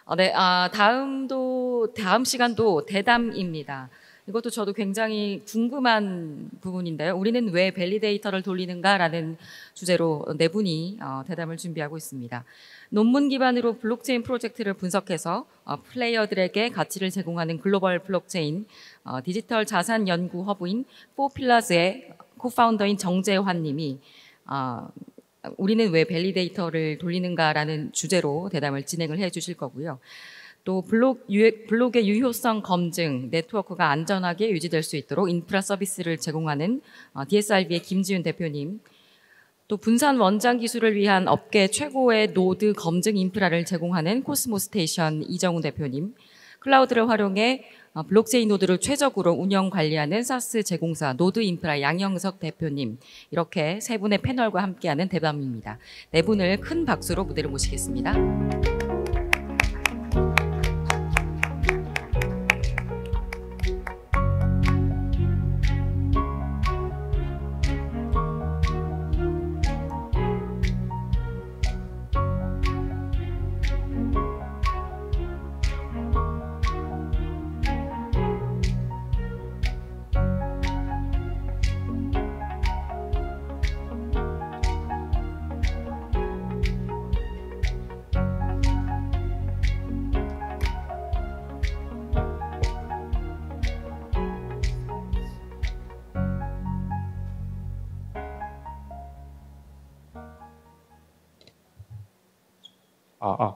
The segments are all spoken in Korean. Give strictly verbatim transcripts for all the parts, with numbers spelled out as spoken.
어, 네, 아, 다음도 다음 시간도 대담입니다. 이것도 저도 굉장히 궁금한 부분인데요. 우리는 왜 밸리데이터를 돌리는가라는 주제로 네 분이 어, 대담을 준비하고 있습니다. 논문 기반으로 블록체인 프로젝트를 분석해서 어, 플레이어들에게 가치를 제공하는 글로벌 블록체인 어, 디지털 자산 연구 허브인 포필러스의 코파운더인 정재환 님이 어, 우리는 왜 밸리데이터를 돌리는가라는 주제로 대담을 진행을 해 주실 거고요. 또 블록, 유, 블록의 유효성 검증, 네트워크가 안전하게 유지될 수 있도록 인프라 서비스를 제공하는 디에스알비의 김지윤 대표님, 또 분산 원장 기술을 위한 업계 최고의 노드 검증 인프라를 제공하는 코스모 스테이션 이정훈 대표님, 클라우드를 활용해 블록체인 노드를 최적으로 운영 관리하는 사스 제공사 노드 인프라 양영석 대표님, 이렇게 세 분의 패널과 함께하는 대담입니다. 네 분을 큰 박수로 무대로 모시겠습니다. 아, 아.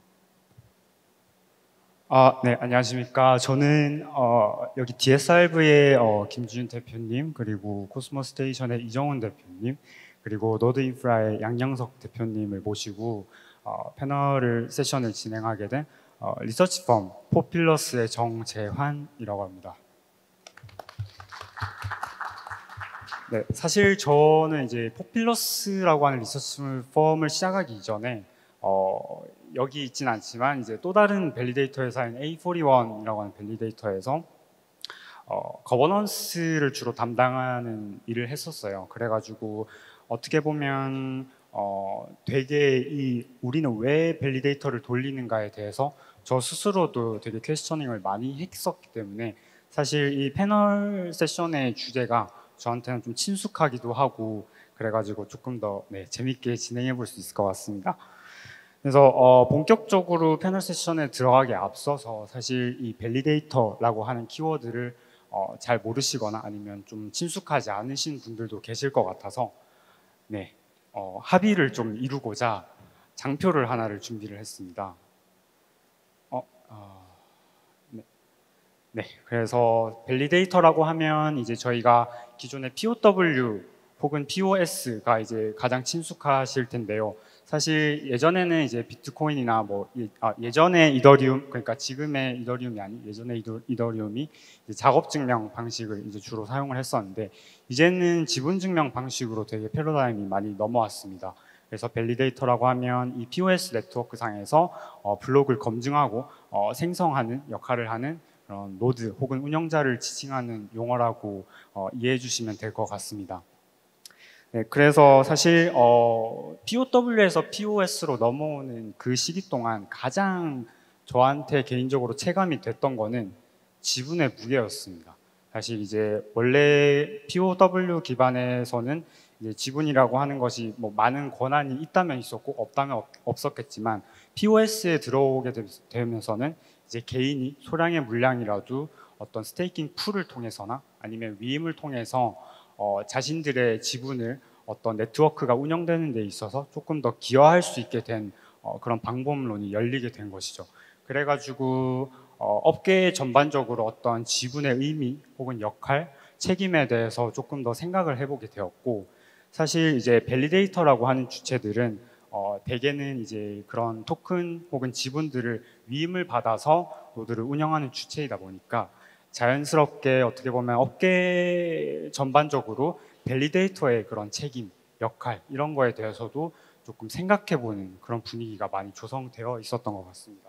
아, 네, 안녕하십니까. 저는 어, 여기 디에스알비의 어, 김지윤 대표님, 그리고 코스모 스테이션의 이정훈 대표님, 그리고 노드 인프라의 양영석 대표님을 모시고 어, 패널을 세션을 진행하게 된 어, 리서치 펌 포필러스의 정재환이라고 합니다. 네, 사실 저는 이제 포필러스라고 하는 리서치 펌을 시작하기 이전에 어, 여기 있진 않지만 이제 또 다른 밸리데이터 회사인 에이 사십일이라고 하는 밸리데이터에서 어, 거버넌스를 주로 담당하는 일을 했었어요. 그래가지고 어떻게 보면 어, 되게 이 우리는 왜 밸리데이터를 돌리는가에 대해서 저 스스로도 되게 퀘스처닝을 많이 했었기 때문에 사실 이 패널 세션의 주제가 저한테는 좀 친숙하기도 하고 그래가지고 조금 더 네, 재밌게 진행해 볼 수 있을 것 같습니다. 그래서 어, 본격적으로 패널 세션에 들어가기 앞서서 사실 이 밸리데이터라고 하는 키워드를 어, 잘 모르시거나 아니면 좀 친숙하지 않으신 분들도 계실 것 같아서 네, 어, 합의를 좀 이루고자 장표를 하나를 준비를 했습니다. 어, 어, 네. 네, 그래서 밸리데이터라고 하면 이제 저희가 기존의 피오더블유 혹은 피오에스가 이제 가장 친숙하실 텐데요. 사실 예전에는 이제 비트코인이나 뭐 예, 아, 예전에 이더리움 그러니까 지금의 이더리움이 아닌 예전의 이더, 이더리움이 이제 작업 증명 방식을 이제 주로 사용을 했었는데 이제는 지분 증명 방식으로 되게 패러다임이 많이 넘어왔습니다. 그래서 밸리데이터라고 하면 이 피오에스 네트워크 상에서 어, 블록을 검증하고 어, 생성하는 역할을 하는 그런 노드 혹은 운영자를 지칭하는 용어라고 어, 이해해 주시면 될 것 같습니다. 네, 그래서 사실 어, 피오더블유에서 피오에스로 넘어오는 그 시기 동안 가장 저한테 개인적으로 체감이 됐던 거는 지분의 무게였습니다. 사실 이제 원래 피오더블유 기반에서는 이제 지분이라고 하는 것이 뭐 많은 권한이 있다면 있었고 없다면 없, 없었겠지만 피오에스에 들어오게 되면서는 이제 개인이 소량의 물량이라도 어떤 스테이킹 풀을 통해서나 아니면 위임을 통해서 어, 자신들의 지분을 어떤 네트워크가 운영되는 데 있어서 조금 더 기여할 수 있게 된 어, 그런 방법론이 열리게 된 것이죠. 그래가지고 어, 업계 전반적으로 어떤 지분의 의미 혹은 역할, 책임에 대해서 조금 더 생각을 해보게 되었고 사실 이제 밸리데이터라고 하는 주체들은 어, 대개는 이제 그런 토큰 혹은 지분들을 위임을 받아서 노드를 운영하는 주체이다 보니까 자연스럽게 어떻게 보면 업계 전반적으로 밸리데이터의 그런 책임, 역할 이런 거에 대해서도 조금 생각해보는 그런 분위기가 많이 조성되어 있었던 것 같습니다.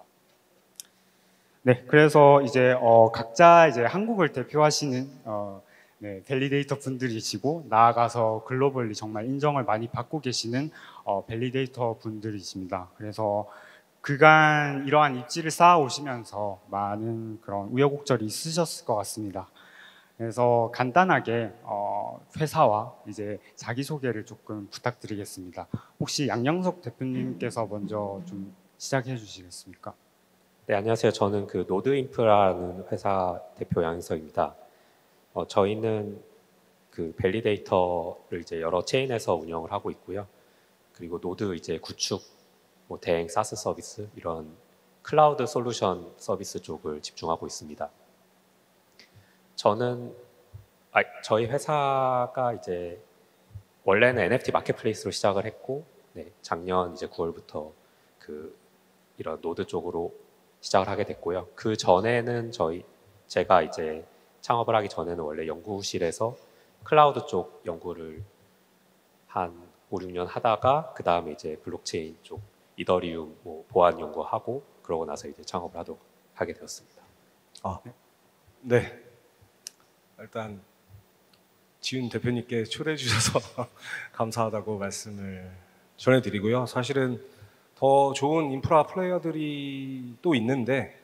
네, 그래서 이제 어, 각자 이제 한국을 대표하시는 어, 네, 밸리데이터 분들이시고 나아가서 글로벌리 정말 인정을 많이 받고 계시는 어, 밸리데이터 분들이십니다. 그래서 그간 이러한 입지를 쌓아 오시면서 많은 그런 우여곡절이 있으셨을 것 같습니다. 그래서 간단하게 어, 회사와 이제 자기소개를 조금 부탁드리겠습니다. 혹시 양영석 대표님께서 먼저 좀 시작해 주시겠습니까? 네, 안녕하세요. 저는 그 노드인프라는 회사 대표 양석입니다. 어, 저희는 그 밸리데이터를 이제 여러 체인에서 운영을 하고 있고요. 그리고 노드 이제 구축, 뭐 대행 사스 서비스 이런 클라우드 솔루션 서비스 쪽을 집중하고 있습니다. 저는 아, 저희 회사가 이제 원래는 엔에프티 마켓플레이스로 시작을 했고, 네, 작년 이제 구월부터 그 이런 노드 쪽으로 시작을 하게 됐고요. 그 전에는 저희 제가 이제 창업을 하기 전에는 원래 연구실에서 클라우드 쪽 연구를 한 오, 육 년 하다가 그 다음에 이제 블록체인 쪽 이더리움 뭐 보안 연구하고 그러고 나서 이제 창업을 하도록 하게 되었습니다. 아, 네. 일단 지훈 대표님께 초대해 주셔서 감사하다고 말씀을 전해드리고요. 사실은 더 좋은 인프라 플레이어들이 또 있는데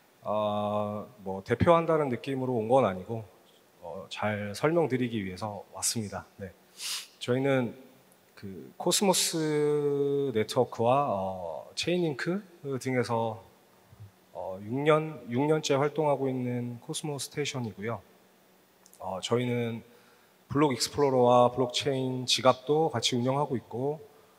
어, 뭐 대표한다는 느낌으로 온 건 아니고 어, 잘 설명드리기 위해서 왔습니다. 네. 저희는 그 코스모스 네트워크와 어, 체인링크 등에서 어, 육 년, 육 년째 활동하고 있는 코스모 스테이션이고요. 어, 저희는 블록 익스플로러와 블록체인 지갑도 같이 운영하고 있고,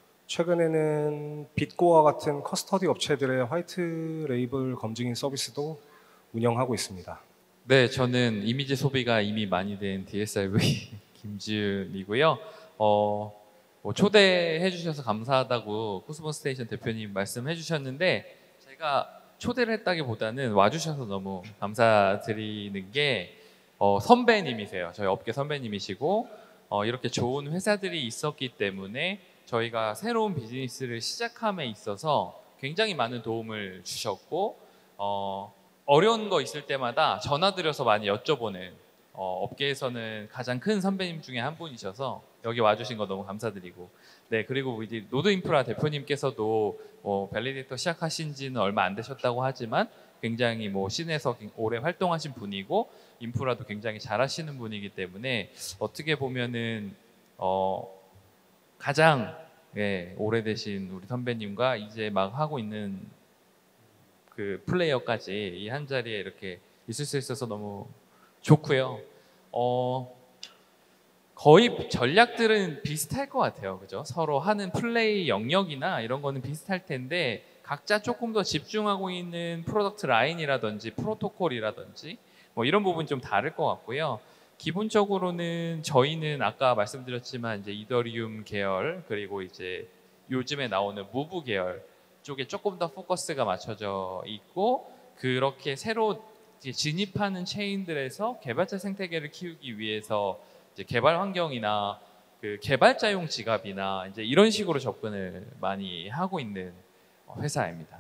최근에는 bit고와 같은 커스터디 업체들의 화이트 레이블 검증인 서비스도 운영하고 있습니다. 네, 저는 이미지 소비가 이미 많이 된 디에스알브이 김지은이고요. 어, 뭐 초대해 주셔서 감사하다고 코스모 스테이션 대표님 말씀해 주셨는데, 제가 초대를 했다기보다는 와주셔서 너무 감사드리는 게 어, 선배님이세요. 저희 업계 선배님이시고 어, 이렇게 좋은 회사들이 있었기 때문에 저희가 새로운 비즈니스를 시작함에 있어서 굉장히 많은 도움을 주셨고 어, 어려운 거 있을 때마다 전화드려서 많이 여쭤보는 어, 업계에서는 가장 큰 선배님 중에 한 분이셔서 여기 와주신 거 너무 감사드리고, 네, 그리고 이제 노드인프라 대표님께서도 뭐 밸리데이터 시작하신 지는 얼마 안 되셨다고 하지만 굉장히 뭐 씬에서 오래 활동하신 분이고 인프라도 굉장히 잘하시는 분이기 때문에 어떻게 보면은 어, 가장 예, 오래되신 우리 선배님과 이제 막 하고 있는 그 플레이어까지 이 한 자리에 이렇게 있을 수 있어서 너무 좋고요. 어, 거의 전략들은 비슷할 것 같아요. 그죠? 서로 하는 플레이 영역이나 이런 거는 비슷할 텐데 각자 조금 더 집중하고 있는 프로덕트 라인이라든지 프로토콜이라든지 뭐 이런 부분이 좀 다를 것 같고요. 기본적으로는 저희는 아까 말씀드렸지만 이제 이더리움 계열 그리고 이제 요즘에 나오는 무브 계열 쪽에 조금 더 포커스가 맞춰져 있고, 그렇게 새로 이제 진입하는 체인들에서 개발자 생태계를 키우기 위해서 이제 개발 환경이나 그 개발자용 지갑이나 이제 이런 식으로 접근을 많이 하고 있는 회사입니다.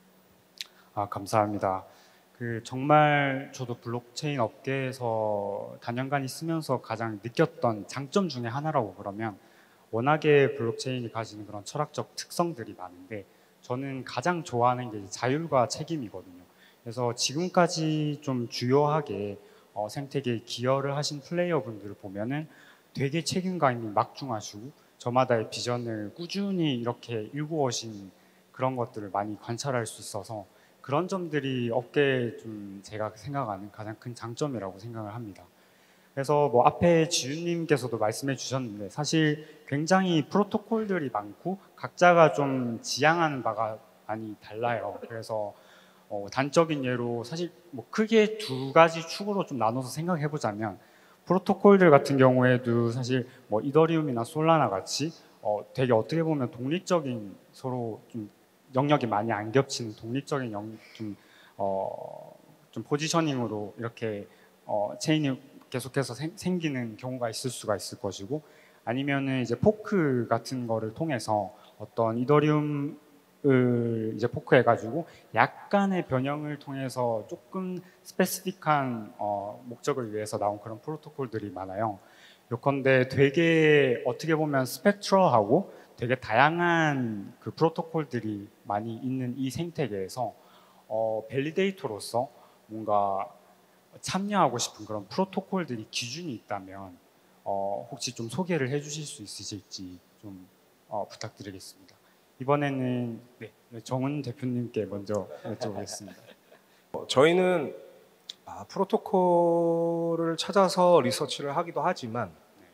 아, 감사합니다. 그 정말 저도 블록체인 업계에서 단연간 있으면서 가장 느꼈던 장점 중에 하나라고 그러면, 워낙에 블록체인이 가지는 그런 철학적 특성들이 많은데 저는 가장 좋아하는 게 자율과 책임이거든요. 그래서 지금까지 좀 주요하게 어, 생태계에 기여를 하신 플레이어 분들을 보면은 되게 책임감이 막중하시고 저마다의 비전을 꾸준히 이렇게 일구어신 그런 것들을 많이 관찰할 수 있어서 그런 점들이 업계에 좀 제가 생각하는 가장 큰 장점이라고 생각을 합니다. 그래서 뭐 앞에 지윤님께서도 말씀해 주셨는데 사실 굉장히 프로토콜들이 많고 각자가 좀 지향하는 바가 많이 달라요. 그래서 어, 단적인 예로 사실 뭐 크게 두 가지 축으로 좀 나눠서 생각해 보자면, 프로토콜들 같은 경우에도 사실 뭐 이더리움이나 솔라나 같이 어, 되게 어떻게 보면 독립적인, 서로 좀 영역이 많이 안 겹치는 독립적인 영, 좀, 어, 좀 포지셔닝으로 이렇게 어, 체인이 계속해서 생, 생기는 경우가 있을 수가 있을 것이고, 아니면은 이제 포크 같은 거를 통해서 어떤 이더리움을 이제 포크해가지고 약간의 변형을 통해서 조금 스페시픽한 어, 목적을 위해서 나온 그런 프로토콜들이 많아요. 요컨대 되게 어떻게 보면 스펙트럴하고 되게 다양한 그 프로토콜들이 많이 있는 이 생태계에서 어, 밸리데이터로서 뭔가 참여하고 싶은 그런 프로토콜들이 기준이 있다면 어, 혹시 좀 소개를 해주실 수 있으실지 좀 어, 부탁드리겠습니다. 이번에는 네, 정훈 대표님께 먼저 여쭤보겠습니다. 어, 저희는 아, 프로토콜을 찾아서 리서치를 하기도 하지만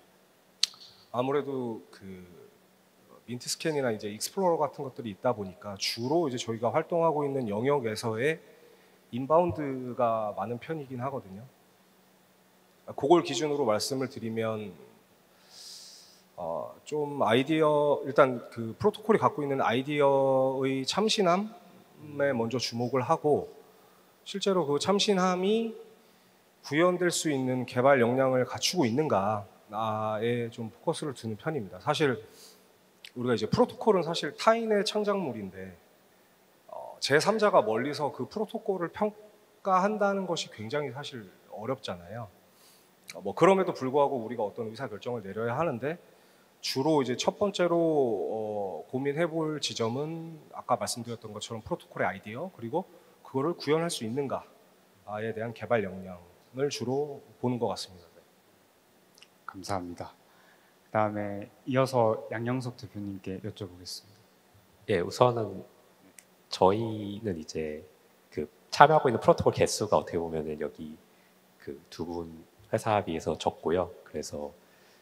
아무래도 그 민트 스캔이나 이제 익스플로러 같은 것들이 있다 보니까 주로 이제 저희가 활동하고 있는 영역에서의 인바운드가 많은 편이긴 하거든요. 그걸 기준으로 말씀을 드리면 어, 좀 아이디어 일단 그 프로토콜이 갖고 있는 아이디어의 참신함에 먼저 주목을 하고 실제로 그 참신함이 구현될 수 있는 개발 역량을 갖추고 있는가에 좀 포커스를 두는 편입니다. 사실 우리가 이제 프로토콜은 사실 타인의 창작물인데 어, 제삼자가 멀리서 그 프로토콜을 평가한다는 것이 굉장히 사실 어렵잖아요. 어, 뭐 그럼에도 불구하고 우리가 어떤 의사 결정을 내려야 하는데 주로 이제 첫 번째로 어, 고민해볼 지점은 아까 말씀드렸던 것처럼 프로토콜의 아이디어 그리고 그거를 구현할 수 있는가에 대한 개발 역량을 주로 보는 것 같습니다. 네. 감사합니다. 그다음에 이어서 양영석 대표님께 여쭤보겠습니다. 예, 우선은 저희는 이제 그 참여하고 있는 프로토콜 개수가 어떻게 보면은 여기 그 두 분 회사에 비해서 적고요. 그래서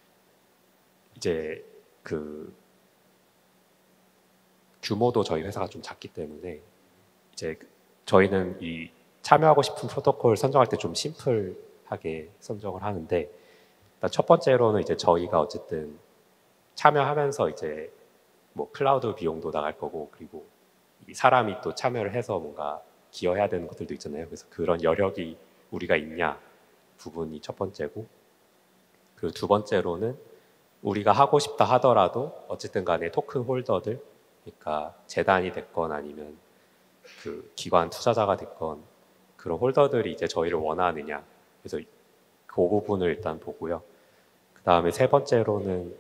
이제 그 규모도 저희 회사가 좀 작기 때문에 이제 저희는 이 참여하고 싶은 프로토콜 선정할 때 좀 심플하게 선정을 하는데 일단 첫 번째로는 이제 저희가 어쨌든 참여하면서 이제 뭐 클라우드 비용도 나갈 거고 그리고 이 사람이 또 참여를 해서 뭔가 기여해야 되는 것들도 있잖아요. 그래서 그런 여력이 우리가 있냐 부분이 첫 번째고 그리고 두 번째로는 우리가 하고 싶다 하더라도 어쨌든 간에 토큰 홀더들 그러니까 재단이 됐건 아니면 그 기관 투자자가 됐건 그런 홀더들이 이제 저희를 원하느냐 그래서 그 부분을 일단 보고요. 그 다음에 세 번째로는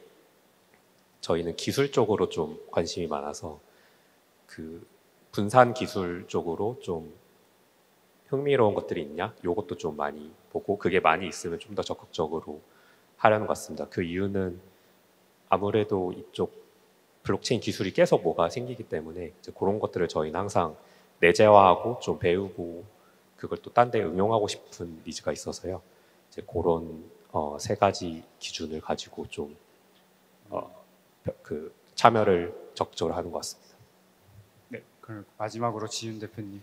저희는 기술 쪽으로 좀 관심이 많아서 그 분산 기술 쪽으로 좀 흥미로운 것들이 있냐 요것도 좀 많이 보고 그게 많이 있으면 좀 더 적극적으로 하려는 것 같습니다. 그 이유는 아무래도 이쪽 블록체인 기술이 계속 뭐가 생기기 때문에 이제 그런 것들을 저희는 항상 내재화하고 좀 배우고 그걸 또 딴 데 응용하고 싶은 니즈가 있어서요. 이제 그런 어, 세 가지 기준을 가지고 좀 어, 그 참여를 적극적으로 하는 것 같습니다. 네, 그럼 마지막으로 지윤 대표님.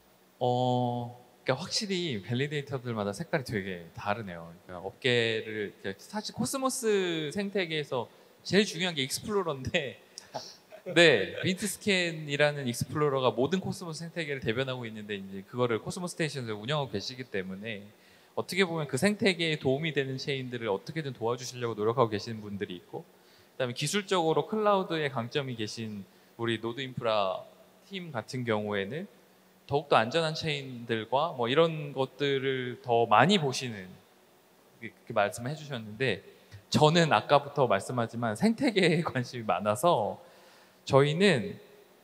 어, 그러니까 확실히 밸리데이터들마다 색깔이 되게 다르네요. 그러니까 업계를 사실 코스모스 생태계에서 제일 중요한 게 익스플로러인데, 네, 민트 스캔이라는 익스플로러가 모든 코스모스 생태계를 대변하고 있는데 이제 그거를 코스모스 스테이션에서 운영하고 계시기 때문에 어떻게 보면 그 생태계에 도움이 되는 체인들을 어떻게든 도와주시려고 노력하고 계시는 분들이 있고, 그다음에 기술적으로 클라우드에 강점이 계신 우리 노드 인프라 팀 같은 경우에는 더욱더 안전한 체인들과 뭐 이런 것들을 더 많이 보시는 그렇게 말씀을 해주셨는데 저는 아까부터 말씀하지만 생태계에 관심이 많아서 저희는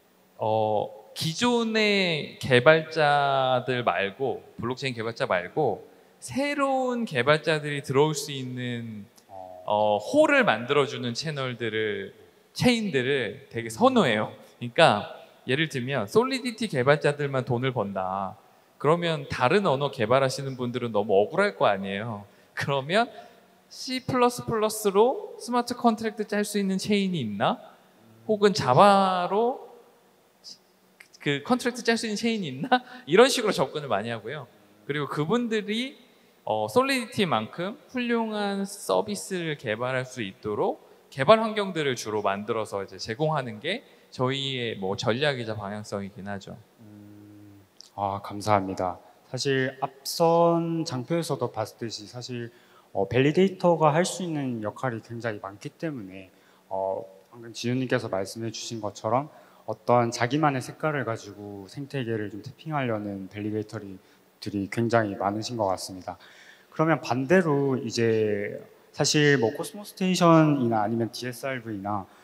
어 기존의 개발자들 말고 블록체인 개발자 말고 새로운 개발자들이 들어올 수 있는 어, 홀을 만들어주는 채널들을 체인들을 되게 선호해요. 그러니까 예를 들면 솔리디티 개발자들만 돈을 번다. 그러면 다른 언어 개발하시는 분들은 너무 억울할 거 아니에요. 그러면 C 플러스 플러스로 스마트 컨트랙트 짤 수 있는 체인이 있나? 혹은 자바로 그 컨트랙트 짤 수 있는 체인이 있나? 이런 식으로 접근을 많이 하고요. 그리고 그분들이 어, 솔리디티만큼 훌륭한 서비스를 개발할 수 있도록 개발 환경들을 주로 만들어서 이제 제공하는 게 저희의 뭐 전략이자 방향성이긴 하죠. 음, 아 감사합니다. 사실 앞선 장표에서도 봤듯이 사실 어, 밸리데이터가 할 수 있는 역할이 굉장히 많기 때문에 어, 방금 지윤님께서 말씀해주신 것처럼 어떤 자기만의 색깔을 가지고 생태계를 좀 태핑하려는 밸리데이터들이 굉장히 많으신 것 같습니다. 그러면 반대로 이제 사실 뭐 코스모 스테이션이나 아니면 디에스알브이나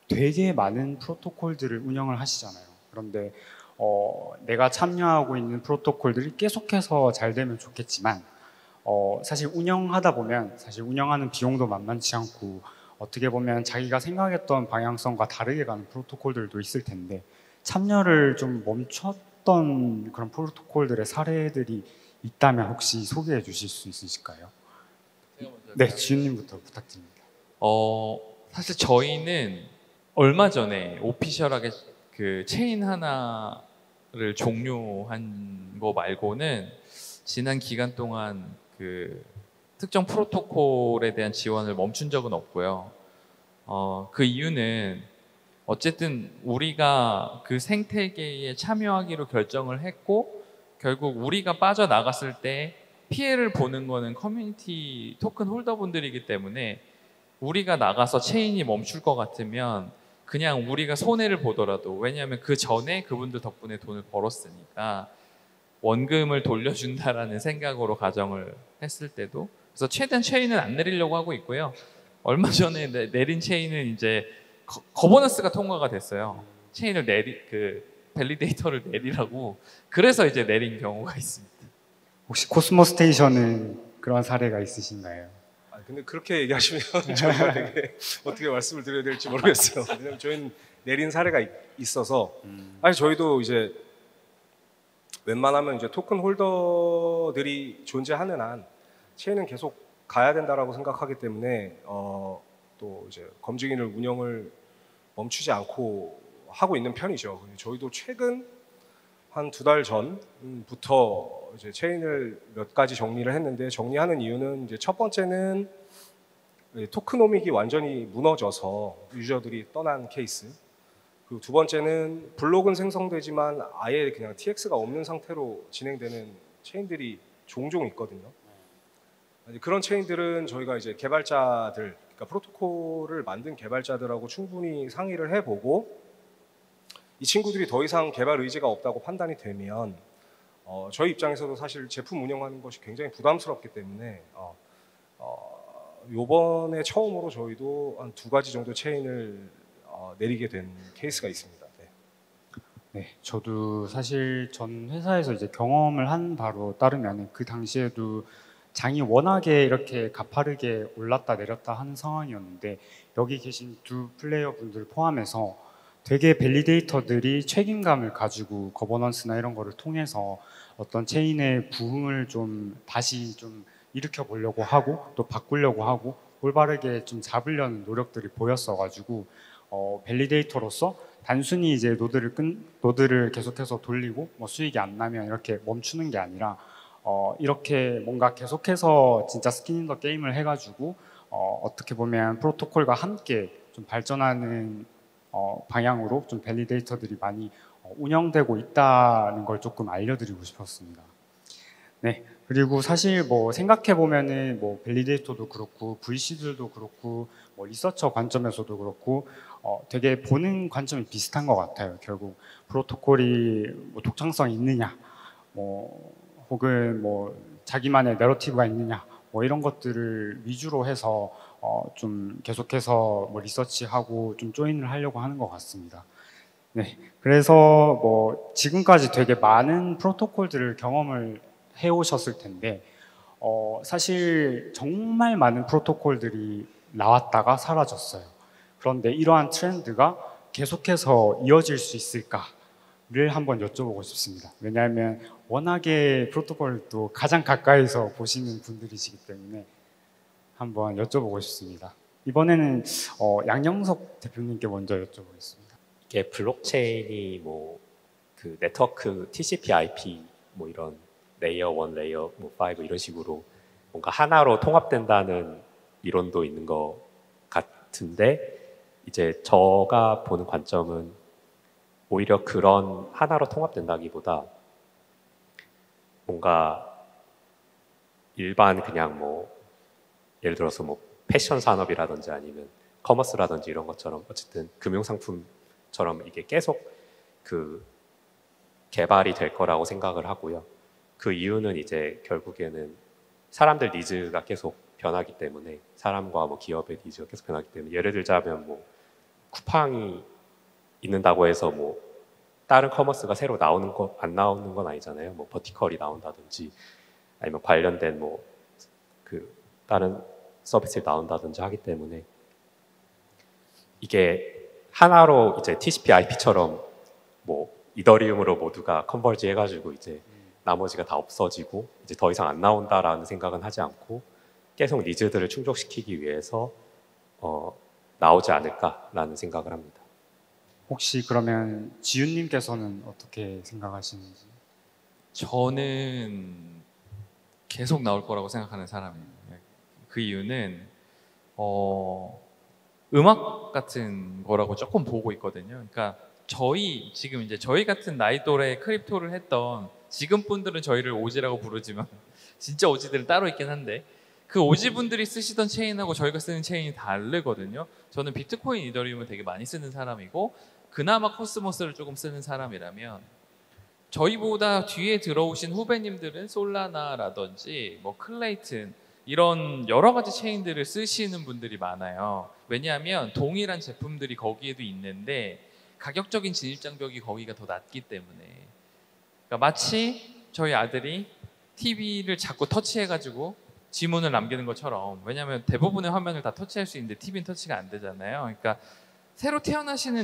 되게 많은 프로토콜들을 운영을 하시잖아요. 그런데 어, 내가 참여하고 있는 프로토콜들이 계속해서 잘 되면 좋겠지만 어, 사실 운영하다 보면 사실 운영하는 비용도 만만치 않고 어떻게 보면 자기가 생각했던 방향성과 다르게 가는 프로토콜들도 있을 텐데 참여를 좀 멈췄던 그런 프로토콜들의 사례들이 있다면 혹시 소개해 주실 수 있으실까요? 네, 지윤님부터 부탁드립니다. 어, 사실 저희는 얼마 전에 오피셜하게 그 체인 하나를 종료한 거 말고는 지난 기간 동안 그 특정 프로토콜에 대한 지원을 멈춘 적은 없고요. 어, 그 이유는 어쨌든 우리가 그 생태계에 참여하기로 결정을 했고 결국 우리가 빠져나갔을 때 피해를 보는 거는 커뮤니티 토큰 홀더분들이기 때문에 우리가 나가서 체인이 멈출 것 같으면 그냥 우리가 손해를 보더라도 왜냐하면 그 전에 그분들 덕분에 돈을 벌었으니까 원금을 돌려준다라는 생각으로 가정을 했을 때도 그래서 최대한 체인은 안 내리려고 하고 있고요. 얼마 전에 내, 내린 체인은 이제 거, 거버넌스가 통과가 됐어요. 체인을 내리 그 밸리데이터를 내리라고 그래서 이제 내린 경우가 있습니다. 혹시 코스모 스테이션은 그런 사례가 있으신가요? 아, 근데 그렇게 얘기하시면 저희가 되게 어떻게 말씀을 드려야 될지 모르겠어요. 왜냐면 저희는 내린 사례가 있, 있어서 아니 저희도 이제 웬만하면 이제 토큰 홀더들이 존재하는 한 체인은 계속 가야 된다라고 생각하기 때문에 어, 또 이제 검증인을 운영을 멈추지 않고 하고 있는 편이죠. 저희도 최근 한 두 달 전부터 이제 체인을 몇 가지 정리를 했는데 정리하는 이유는 이제 첫 번째는 토크노믹이 완전히 무너져서 유저들이 떠난 케이스. 그리고 두 번째는 블록은 생성되지만 아예 그냥 티엑스가 없는 상태로 진행되는 체인들이 종종 있거든요. 그런 체인들은 저희가 이제 개발자들, 그러니까 프로토콜을 만든 개발자들하고 충분히 상의를 해보고 이 친구들이 더 이상 개발 의지가 없다고 판단이 되면 어, 저희 입장에서도 사실 제품 운영하는 것이 굉장히 부담스럽기 때문에 어, 어, 요번에 처음으로 저희도 한 두 가지 정도 체인을 어, 내리게 된 케이스가 있습니다. 네. 네, 저도 사실 전 회사에서 이제 경험을 한 바로 따르면 그 당시에도 장이 워낙에 이렇게 가파르게 올랐다 내렸다 하는 상황이었는데 여기 계신 두 플레이어 분들 포함해서 되게 밸리데이터들이 책임감을 가지고 거버넌스나 이런 거를 통해서 어떤 체인의 부흥을 좀 다시 좀 일으켜 보려고 하고 또 바꾸려고 하고 올바르게 좀 잡으려는 노력들이 보였어가지고 어, 밸리데이터로서 단순히 이제 노드를 끈 노드를 계속해서 돌리고 뭐 수익이 안 나면 이렇게 멈추는 게 아니라 어, 이렇게 뭔가 계속해서 진짜 스킨 인 더 게임을 해가지고 어, 어떻게 보면 프로토콜과 함께 좀 발전하는 어, 방향으로 좀 밸리데이터들이 많이 어, 운영되고 있다는 걸 조금 알려드리고 싶었습니다. 네, 그리고 사실 뭐 생각해 보면은 뭐 밸리데이터도 그렇고 브이씨들도 그렇고 뭐 리서처 관점에서도 그렇고 어, 되게 보는 관점이 비슷한 것 같아요. 결국 프로토콜이 뭐 독창성이 있느냐, 뭐 혹은 뭐 자기만의 내러티브가 있느냐, 뭐 이런 것들을 위주로 해서 어, 좀 계속해서 뭐 리서치하고 좀 조인을 하려고 하는 것 같습니다. 네, 그래서 뭐 지금까지 되게 많은 프로토콜들을 경험을 해오셨을 텐데 어, 사실 정말 많은 프로토콜들이 나왔다가 사라졌어요. 그런데 이러한 트렌드가 계속해서 이어질 수 있을까를 한번 여쭤보고 싶습니다. 왜냐하면 워낙에 프로토콜도 가장 가까이서 보시는 분들이시기 때문에 한번 여쭤보고 싶습니다. 이번에는 어, 양영석 대표님께 먼저 여쭤보겠습니다. 이게 블록체인이 뭐 그 네트워크 티씨피/아이피 뭐 이런 레이어 일, 레이어 뭐 오 이런 식으로 뭔가 하나로 통합된다는 이론도 있는 것 같은데 이제 제가 보는 관점은 오히려 그런 하나로 통합된다기보다 뭔가 일반 그냥 뭐 예를 들어서 뭐 패션 산업이라든지 아니면 커머스라든지 이런 것처럼 어쨌든 금융상품처럼 이게 계속 그 개발이 될 거라고 생각을 하고요. 그 이유는 이제 결국에는 사람들 니즈가 계속 변하기 때문에 사람과 뭐 기업의 니즈가 계속 변하기 때문에 예를 들자면 뭐 쿠팡이 있는다고 해서 뭐 다른 커머스가 새로 나오는 거 안 나오는 건 아니잖아요. 뭐 버티컬이 나온다든지 아니면 관련된 뭐 그 다른 서비스를 나온다든지 하기 때문에 이게 하나로 이제 티씨피/아이피처럼 뭐 이더리움으로 모두가 컨버지 해가지고 이제 나머지가 다 없어지고 이제 더 이상 안 나온다라는 생각은 하지 않고 계속 니즈들을 충족시키기 위해서 어, 나오지 않을까라는 생각을 합니다. 혹시 그러면 지윤님께서는 어떻게 생각하시는지? 저는 계속 나올 거라고 생각하는 사람이에요. 그 이유는 어, 음악 같은 거라고 조금 보고 있거든요. 그러니까 저희 지금 이제 저희 같은 나이 또래 크립토를 했던 지금 분들은 저희를 오지라고 부르지만 진짜 오지들은 따로 있긴 한데 그 오지 분들이 쓰시던 체인하고 저희가 쓰는 체인이 다르거든요. 저는 비트코인, 이더리움을 되게 많이 쓰는 사람이고 그나마 코스모스를 조금 쓰는 사람이라면 저희보다 뒤에 들어오신 후배님들은 솔라나라든지 뭐 클레이튼 이런 여러 가지 체인들을 쓰시는 분들이 많아요. 왜냐하면 동일한 제품들이 거기에도 있는데 가격적인 진입 장벽이 거기가 더 낮기 때문에 그러니까 마치 저희 아들이 티비를 자꾸 터치해가지고 지문을 남기는 것처럼 왜냐하면 대부분의 화면을 다 터치할 수 있는데 티비는 터치가 안 되잖아요. 그러니까 새로 태어나시는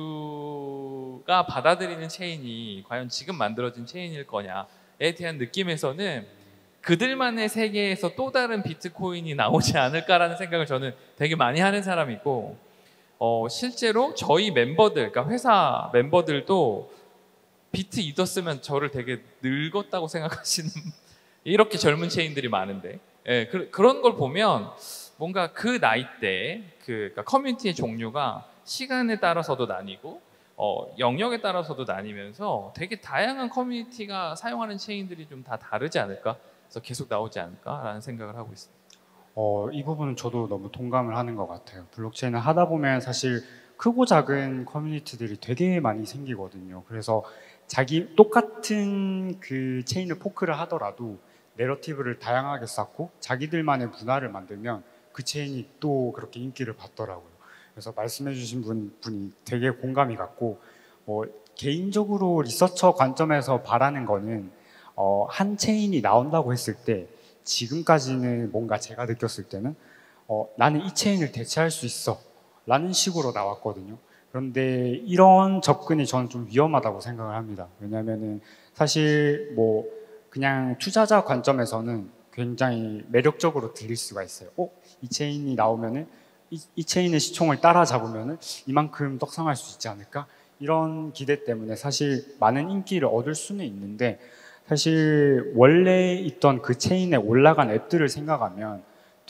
인류가 받아들이는 체인이 과연 지금 만들어진 체인일 거냐에 대한 느낌에서는 그들만의 세계에서 또 다른 비트코인이 나오지 않을까라는 생각을 저는 되게 많이 하는 사람이고 어, 실제로 저희 멤버들, 그러니까 회사 멤버들도 비트 이더 쓰면 저를 되게 늙었다고 생각하시는 이렇게 젊은 체인들이 많은데 예, 그, 그런 걸 보면 뭔가 그 나이대 그 그러니까 커뮤니티의 종류가 시간에 따라서도 나뉘고 어, 영역에 따라서도 나뉘면서 되게 다양한 커뮤니티가 사용하는 체인들이 좀 다 다르지 않을까? 그래서 계속 나오지 않을까라는 생각을 하고 있습니다. 어, 이 부분은 저도 너무 동감을 하는 것 같아요. 블록체인을 하다 보면 사실 크고 작은 커뮤니티들이 되게 많이 생기거든요. 그래서 자기 똑같은 그 체인을 포크를 하더라도 내러티브를 다양하게 쌓고 자기들만의 문화를 만들면 그 체인이 또 그렇게 인기를 받더라고요. 그래서 말씀해 주신 분, 분이 되게 공감이 갔고 뭐 개인적으로 리서처 관점에서 바라는 거는 어, 한 체인이 나온다고 했을 때 지금까지는 뭔가 제가 느꼈을 때는 어, 나는 이 체인을 대체할 수 있어 라는 식으로 나왔거든요. 그런데 이런 접근이 저는 좀 위험하다고 생각을 합니다. 왜냐하면은 사실 뭐 그냥 투자자 관점에서는 굉장히 매력적으로 들릴 수가 있어요. 어? 이 체인이 나오면은 이, 이 체인의 시총을 따라잡으면은 이만큼 떡상할 수 있지 않을까? 이런 기대 때문에 사실 많은 인기를 얻을 수는 있는데 사실 원래 있던 그 체인에 올라간 앱들을 생각하면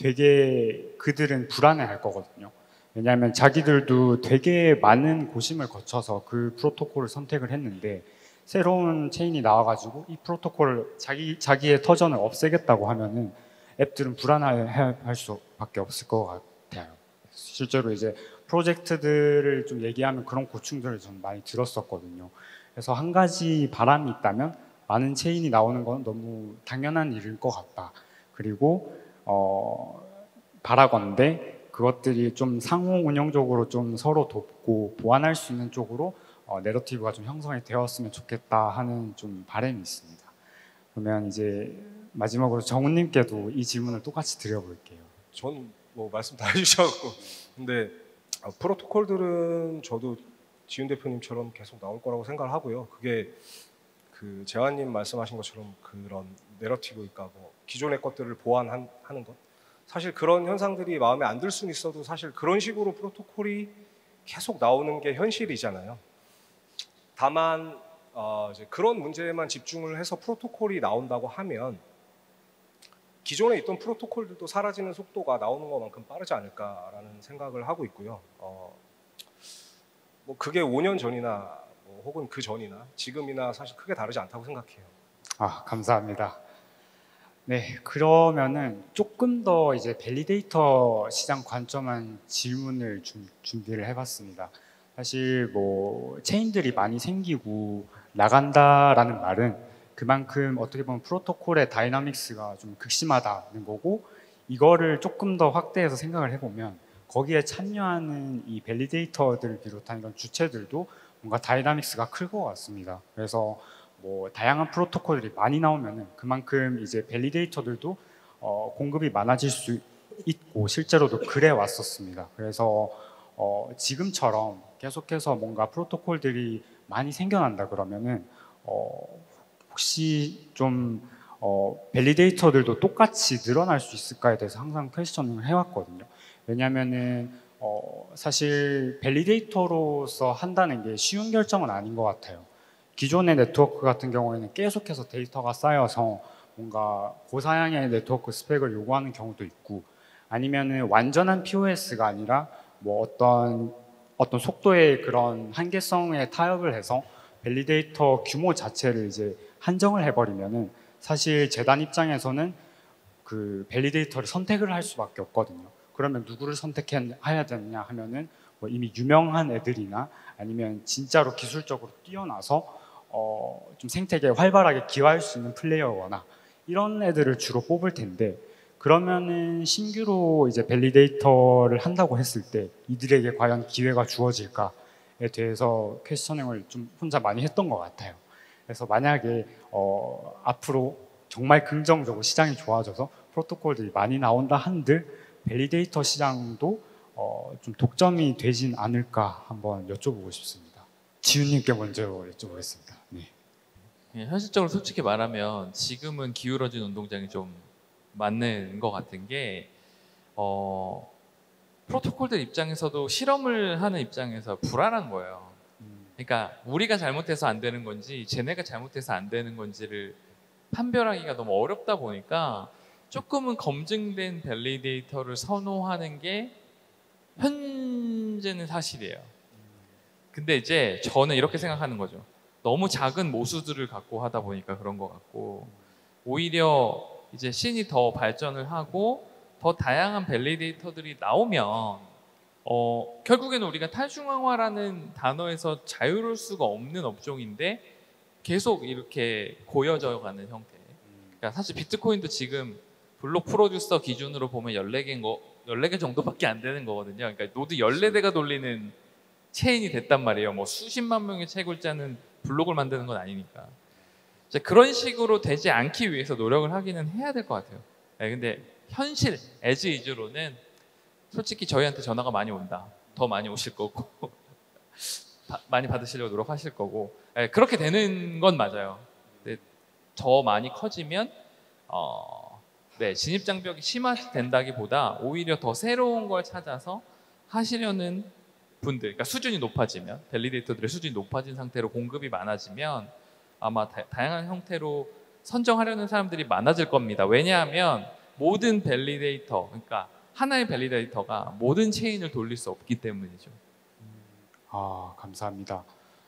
되게 그들은 불안해할 거거든요. 왜냐하면 자기들도 되게 많은 고심을 거쳐서 그 프로토콜을 선택을 했는데 새로운 체인이 나와가지고 이 프로토콜을 자기, 자기의 터전을 없애겠다고 하면은 앱들은 불안할 수밖에 없을 것 같아요. 실제로 이제 프로젝트들을 좀 얘기하면 그런 고충들을 좀 많이 들었었거든요. 그래서 한 가지 바람이 있다면 많은 체인이 나오는 건 너무 당연한 일일 것 같다. 그리고 어, 바라건대 그것들이 좀 상호 운영적으로 좀 서로 돕고 보완할 수 있는 쪽으로 어, 내러티브가 좀 형성이 되었으면 좋겠다 하는 좀 바람이 있습니다. 그러면 이제 마지막으로 정훈님께도 이 질문을 똑같이 드려볼게요. 전 뭐 말씀 다 해주셔서 근데 어, 프로토콜들은 저도 지윤 대표님처럼 계속 나올 거라고 생각을 하고요. 그게 그 재환님 말씀하신 것처럼 그런 내러티브, 그러니까 뭐 기존의 것들을 보완하는 것, 사실 그런 현상들이 마음에 안 들 수는 있어도 사실 그런 식으로 프로토콜이 계속 나오는 게 현실이잖아요. 다만 어 이제 그런 문제에만 집중을 해서 프로토콜이 나온다고 하면 기존에 있던 프로토콜들도 사라지는 속도가 나오는 것만큼 빠르지 않을까라는 생각을 하고 있고요. 어 뭐 그게 오 년 전이나 뭐 혹은 그 전이나 지금이나 사실 크게 다르지 않다고 생각해요. 아, 감사합니다. 네, 그러면은 조금 더 이제 밸리데이터 시장 관점한 질문을 좀 준비를 해봤습니다. 사실 뭐 체인들이 많이 생기고 나간다라는 말은 그만큼 어떻게 보면 프로토콜의 다이나믹스가 좀 극심하다는 거고, 이거를 조금 더 확대해서 생각을 해보면 거기에 참여하는 이 밸리데이터들을 비롯한 이런 주체들도 뭔가 다이나믹스가 클 것 같습니다. 그래서 뭐 다양한 프로토콜들이 많이 나오면은 그만큼 이제 밸리데이터들도 어, 공급이 많아질 수 있고 실제로도 그래 왔었습니다. 그래서 어, 지금처럼 계속해서 뭔가 프로토콜들이 많이 생겨난다 그러면은 어, 혹시 좀 어, 밸리데이터들도 똑같이 늘어날 수 있을까에 대해서 항상 퀘스천을 해왔거든요. 왜냐하면은 어, 사실 밸리데이터로서 한다는 게 쉬운 결정은 아닌 것 같아요. 기존의 네트워크 같은 경우에는 계속해서 데이터가 쌓여서 뭔가 고사양의 네트워크 스펙을 요구하는 경우도 있고, 아니면은 완전한 피오에스가 아니라 뭐 어떤 어떤 속도의 그런 한계성에 타협을 해서 밸리데이터 규모 자체를 이제 한정을 해버리면은 사실 재단 입장에서는 그 밸리데이터를 선택을 할 수밖에 없거든요. 그러면 누구를 선택해야 되느냐 하면은 뭐 이미 유명한 애들이나 아니면 진짜로 기술적으로 뛰어나서 어 좀 생태계에 활발하게 기여할 수 있는 플레이어거나 이런 애들을 주로 뽑을 텐데, 그러면은 신규로 이제 밸리데이터를 한다고 했을 때 이들에게 과연 기회가 주어질까에 대해서 퀘스처닝을 좀 혼자 많이 했던 것 같아요. 그래서 만약에 어 앞으로 정말 긍정적으로 시장이 좋아져서 프로토콜들이 많이 나온다 한들 밸리데이터 시장도 어 좀 독점이 되진 않을까 한번 여쭤보고 싶습니다. 지훈님께 먼저 여쭤보겠습니다. 네. 예, 현실적으로 솔직히 말하면 지금은 기울어진 운동장이 좀 맞는 것 같은 게 어, 프로토콜들 입장에서도 실험을 하는 입장에서 불안한 거예요. 그러니까 우리가 잘못해서 안 되는 건지 쟤네가 잘못해서 안 되는 건지를 판별하기가 너무 어렵다 보니까 조금은 검증된 밸리데이터를 선호하는 게 현재는 사실이에요. 근데 이제 저는 이렇게 생각하는 거죠. 너무 작은 모수들을 갖고 하다 보니까 그런 것 같고, 오히려 이제 씬이 더 발전을 하고 더 다양한 밸리데이터들이 나오면 어, 결국에는 우리가 탈중앙화라는 단어에서 자유로울 수가 없는 업종인데 계속 이렇게 고여져 가는 형태. 그러니까 사실 비트코인도 지금 블록 프로듀서 기준으로 보면 열네 개인 거, 열네 개 정도밖에 안 되는 거거든요. 그러니까 노드 열네 대가 돌리는 체인이 됐단 말이에요. 뭐 수십만 명의 채굴자는 블록을 만드는 건 아니니까. 이제 그런 식으로 되지 않기 위해서 노력을 하기는 해야 될 것 같아요. 네, 근데 현실, as is로는 솔직히 저희한테 전화가 많이 온다. 더 많이 오실 거고 바, 많이 받으시려고 노력하실 거고, 네, 그렇게 되는 건 맞아요. 근데 더 많이 커지면 어, 네, 진입 장벽이 심화된다기보다 오히려 더 새로운 걸 찾아서 하시려는 분들, 그러니까 수준이 높아지면, 밸리데이터들의 수준이 높아진 상태로 공급이 많아지면 아마 다, 다양한 형태로 선정하려는 사람들이 많아질 겁니다. 왜냐하면 모든 밸리데이터, 그러니까 하나의 밸리데이터가 모든 체인을 돌릴 수 없기 때문이죠. 아, 감사합니다.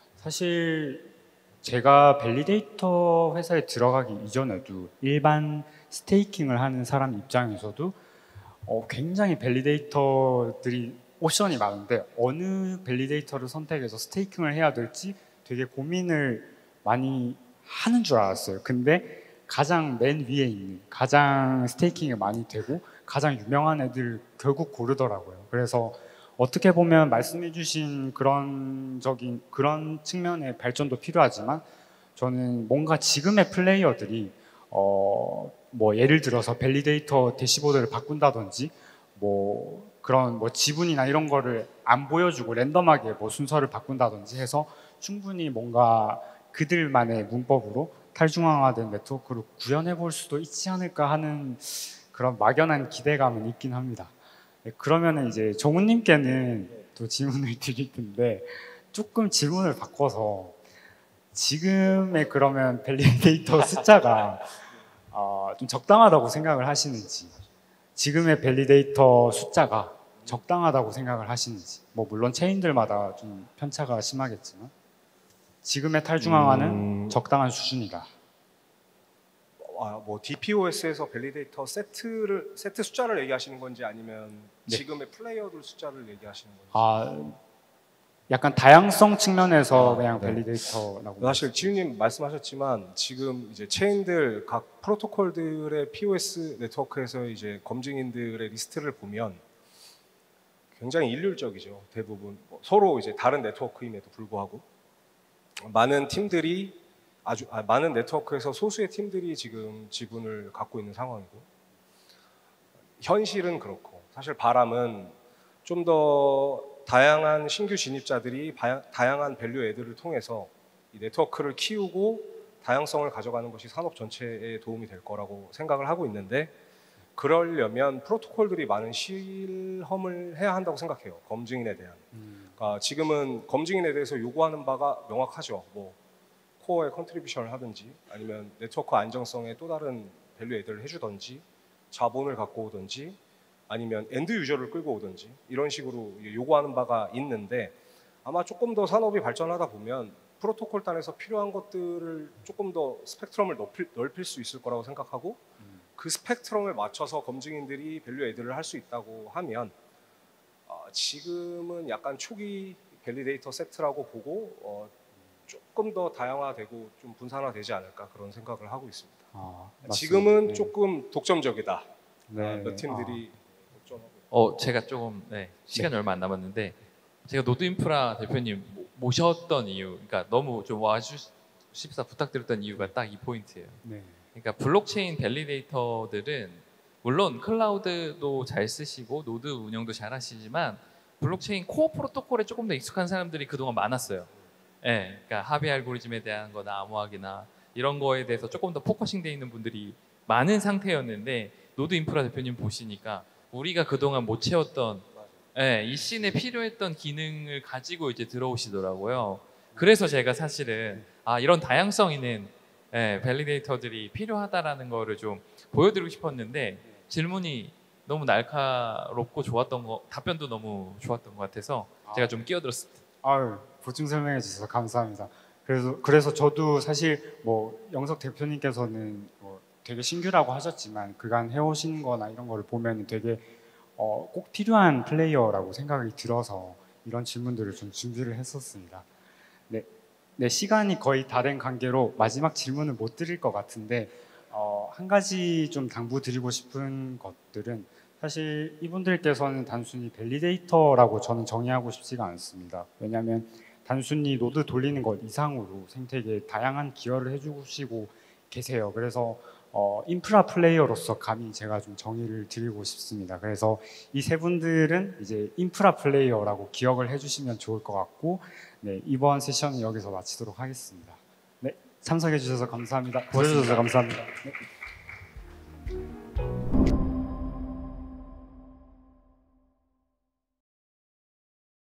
사실 제가 밸리데이터 회사에 들어가기 이전에도 일반 스테이킹을 하는 사람 입장에서도 어, 굉장히 밸리데이터들이 옵션이 많은데 어느 밸리데이터를 선택해서 스테이킹을 해야 될지 되게 고민을 많이 하는 줄 알았어요. 근데 가장 맨 위에 있는, 가장 스테이킹이 많이 되고 가장 유명한 애들 결국 고르더라고요. 그래서 어떻게 보면 말씀해 주신 그런 적인 그런 측면의 발전도 필요하지만, 저는 뭔가 지금의 플레이어들이 어 뭐 예를 들어서 밸리데이터 대시보드를 바꾼다든지 뭐 그런 뭐 지분이나 이런 거를 안 보여주고 랜덤하게 뭐 순서를 바꾼다든지 해서 충분히 뭔가 그들만의 문법으로 탈중앙화된 네트워크를 구현해 볼 수도 있지 않을까 하는 그런 막연한 기대감은 있긴 합니다. 네, 그러면은 이제 정훈님께는 또 질문을 드릴 텐데, 조금 질문을 바꿔서 지금의 그러면 밸리데이터 숫자가 어, 좀 적당하다고 생각을 하시는지, 지금의 밸리데이터 숫자가 적당하다고 생각을 하시는지, 뭐 물론 체인들마다 좀 편차가 심하겠지만 지금의 탈중앙화는 음... 적당한 수준이다. 아, 뭐 디피오에스에서 밸리데이터 세트를 세트 숫자를 얘기하시는 건지 아니면 네. 지금의 플레이어들 숫자를 얘기하시는 건지. 아, 약간 다양성 측면에서 아, 그냥 네. 밸리데이터라고. 사실 지훈님 말씀하셨지만 지금 이제 체인들 각 프로토콜들의 피오에스 네트워크에서 이제 검증인들의 리스트를 보면 굉장히 일률적이죠. 대부분 뭐 서로 이제 다른 네트워크임에도 불구하고 많은 팀들이 아주 아, 많은 네트워크에서 소수의 팀들이 지금 지분을 갖고 있는 상황이고, 현실은 그렇고 사실 바람은 좀 더 다양한 신규 진입자들이 바야, 다양한 밸류 애들을 통해서 이 네트워크를 키우고 다양성을 가져가는 것이 산업 전체에 도움이 될 거라고 생각을 하고 있는데, 그러려면 프로토콜들이 많은 실험을 해야 한다고 생각해요. 검증인에 대한. 그러니까 지금은 검증인에 대해서 요구하는 바가 명확하죠. 뭐 코어에 컨트리뷰션을 하든지, 아니면 네트워크 안정성에 또 다른 밸류 애들을 해주든지, 자본을 갖고 오든지, 아니면 엔드 유저를 끌고 오든지, 이런 식으로 요구하는 바가 있는데, 아마 조금 더 산업이 발전하다 보면 프로토콜 단에서 필요한 것들을 조금 더 스펙트럼을 넓힐, 넓힐 수 있을 거라고 생각하고, 그 스펙트럼을 맞춰서 검증인들이 밸류 애들을 할 수 있다고 하면, 어, 지금은 약간 초기 밸리데이터 세트라고 보고 어, 조금 더 다양화되고 좀 분산화되지 않을까, 그런 생각을 하고 있습니다. 아, 지금은 네. 조금 독점적이다. 네. 몇 팀들이 독점하고. 어, 제가 조금 네, 시간이 네. 얼마 안 남았는데 제가 노드 인프라 대표님 모- 모셨던 이유, 그러니까 너무 좀 와주십사 부탁드렸던 이유가 딱 이 포인트예요. 네. 그러니까 블록체인 밸리데이터들은 물론 클라우드도 잘 쓰시고 노드 운영도 잘 하시지만 블록체인 코어 프로토콜에 조금 더 익숙한 사람들이 그동안 많았어요. 예, 그러니까 합의 알고리즘에 대한 거나 암호학이나 이런 거에 대해서 조금 더 포커싱 돼 있는 분들이 많은 상태였는데, 노드 인프라 대표님 보시니까 우리가 그동안 못 채웠던 예, 이 씬에 필요했던 기능을 가지고 이제 들어오시더라고요. 그래서 제가 사실은 아, 이런 다양성 있는 예, 밸리데이터들이 필요하다라는 거를 좀 보여드리고 싶었는데, 질문이 너무 날카롭고 좋았던 거, 답변도 너무 좋았던 것 같아서 제가 좀 끼어들었습니다. 아유, 보충 설명해 주셔서 감사합니다. 그래서 그래서 저도 사실 뭐 영석 대표님께서는 뭐 되게 신규라고 하셨지만 그간 해오신 거나 이런 거를 보면 되게 어, 꼭 필요한 플레이어라고 생각이 들어서 이런 질문들을 좀 준비를 했었습니다. 네, 네, 시간이 거의 다 된 관계로 마지막 질문을 못 드릴 것 같은데, 어, 한 가지 좀 당부드리고 싶은 것들은, 사실 이분들께서는 단순히 밸리데이터라고 저는 정의하고 싶지가 않습니다. 왜냐하면 단순히 노드 돌리는 것 이상으로 생태계에 다양한 기여를 해주시고 계세요. 그래서 어, 인프라 플레이어로서 감히 제가 좀 정의를 드리고 싶습니다. 그래서 이 세 분들은 이제 인프라 플레이어라고 기억을 해주시면 좋을 것 같고, 네, 이번 세션은 여기서 마치도록 하겠습니다. 네, 참석해 주셔서 감사합니다. 고맙습니다. 들어주셔서 감사합니다. 네.